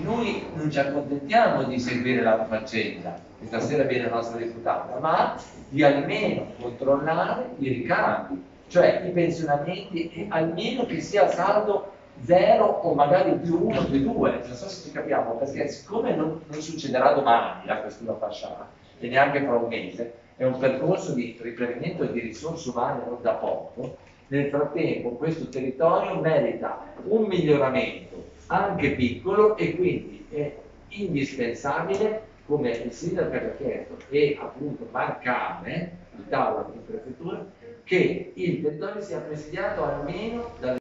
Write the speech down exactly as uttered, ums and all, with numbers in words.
noi non ci accontentiamo di seguire la faccenda, che stasera viene la nostra deputata, ma di almeno controllare i ricavi, cioè i pensionamenti, e almeno che sia saldo zero o magari più uno, più due, non so se ci capiamo, perché siccome non, non succederà domani la questura fasciale e neanche fra un mese, è un percorso di riprendimento di risorse umane non da poco. Nel frattempo questo territorio merita un miglioramento anche piccolo e quindi è indispensabile, come il sindaco ha chiesto, e appunto mancare il tavolo di prefettura, che il territorio sia presidiato almeno dalle